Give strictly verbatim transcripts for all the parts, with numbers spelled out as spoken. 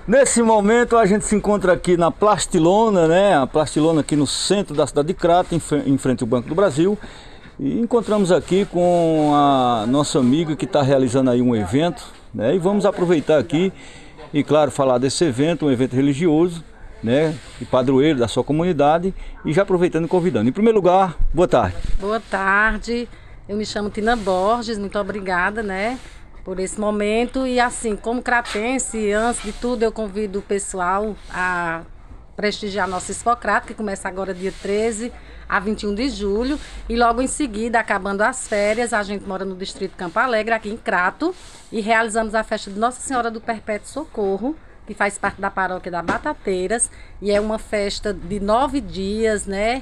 Nesse momento a gente se encontra aqui na Plastilona, né? A Plastilona aqui no centro da cidade de Crato, em frente ao Banco do Brasil. E encontramos aqui com a nossa amiga que está realizando aí um evento, né? E vamos aproveitar aqui e, claro, falar desse evento, um evento religioso, né? E padroeiro da sua comunidade. E já aproveitando e convidando. Em primeiro lugar, boa tarde. Boa tarde, eu me chamo Tina Borges, muito obrigada, né? Por esse momento. E assim, como cratense, antes de tudo eu convido o pessoal a prestigiar nosso Expo Crato, que começa agora dia treze a vinte e um de julho, e logo em seguida, acabando as férias, a gente mora no distrito Campo Alegre, aqui em Crato, e realizamos a festa de Nossa Senhora do Perpétuo Socorro, que faz parte da paróquia da Batateiras, e é uma festa de nove dias, né,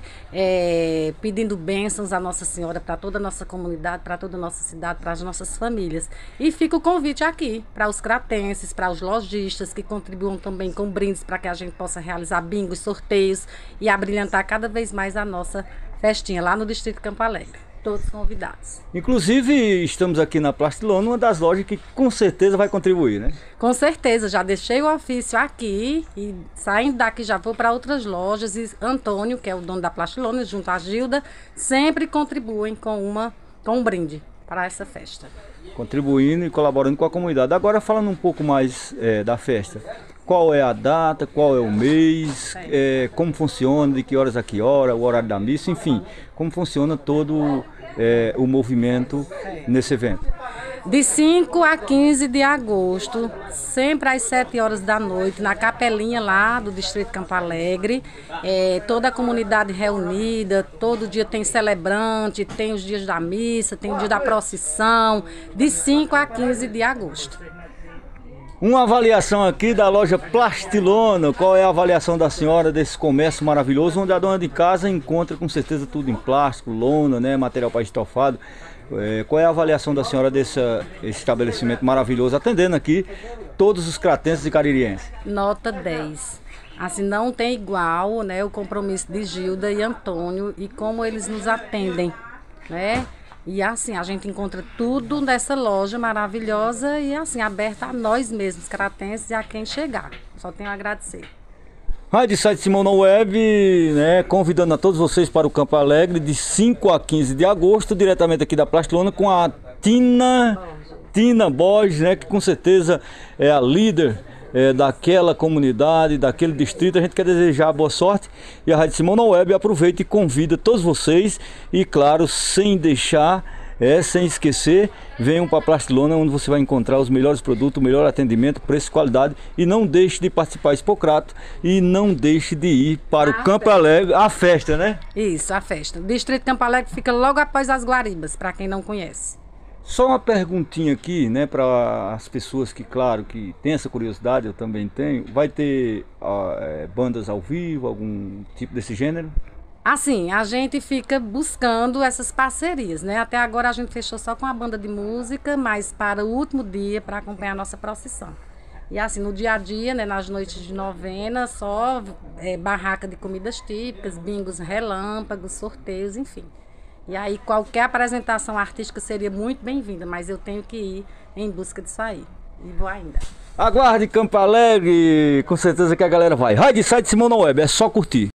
é, pedindo bênçãos à Nossa Senhora para toda a nossa comunidade, para toda a nossa cidade, para as nossas famílias. E fica o convite aqui para os cratenses, para os lojistas que contribuam também com brindes para que a gente possa realizar bingos, sorteios e abrilhantar cada vez mais a nossa festinha lá no distrito Campo Alegre. Todos convidados. Inclusive, estamos aqui na Plastilona, uma das lojas que com certeza vai contribuir, né? Com certeza, já deixei o ofício aqui e saindo daqui já vou para outras lojas. E Antônio, que é o dono da Plastilona, junto à Gilda, sempre contribuem com, uma, com um brinde para essa festa. Contribuindo e colaborando com a comunidade. Agora, falando um pouco mais é, da festa. Qual é a data, qual é o mês, é, como funciona, de que horas a que hora, o horário da missa, enfim, como funciona todo é, o movimento nesse evento. De cinco a quinze de agosto, sempre às sete horas da noite, na capelinha lá do distrito Campo Alegre, é, toda a comunidade reunida, todo dia tem celebrante, tem os dias da missa, tem o dia da procissão, de cinco a quinze de agosto. Uma avaliação aqui da loja Plastilona. Qual é a avaliação da senhora desse comércio maravilhoso, onde a dona de casa encontra com certeza tudo em plástico, lona, né, material para estofado. É, qual é a avaliação da senhora desse estabelecimento maravilhoso, atendendo aqui todos os cratenses e caririenses? Nota dez. Assim, não tem igual, né, o compromisso de Gilda e Antônio e como eles nos atendem, né? E assim, a gente encontra tudo nessa loja maravilhosa e assim, aberta a nós mesmos, cratenses, e a quem chegar. Só tenho a agradecer. Rádio Site Simão na Web, né, convidando a todos vocês para o Campo Alegre de cinco a quinze de agosto, diretamente aqui da Plastilona, com a Tina, Tina Borges, né, que com certeza é a líder É, daquela comunidade, daquele distrito. A gente quer desejar boa sorte e a Rádio Simão na Web aproveita e convida todos vocês e, claro, sem deixar, é, sem esquecer, venham para a Plastilona, onde você vai encontrar os melhores produtos, o melhor atendimento, preço e qualidade. E não deixe de participar do Expo Crato e não deixe de ir para a o Campo festa. Alegre, a festa, né? Isso, a festa. O distrito Campo Alegre fica logo após as Guaribas, para quem não conhece. Só uma perguntinha aqui, né, para as pessoas que, claro, que tem essa curiosidade, eu também tenho. Vai ter ó, é, bandas ao vivo, algum tipo desse gênero? Assim, a gente fica buscando essas parcerias, né? Até agora a gente fechou só com a banda de música, mas para o último dia, para acompanhar a nossa procissão. E assim, no dia a dia, né, nas noites de novena, só é, barraca de comidas típicas, bingos relâmpagos, sorteios, enfim. E aí qualquer apresentação artística seria muito bem-vinda, mas eu tenho que ir em busca disso aí. E vou ainda. Aguarde Campo Alegre, com certeza que a galera vai. Rádio Site Simão na Web, é só curtir.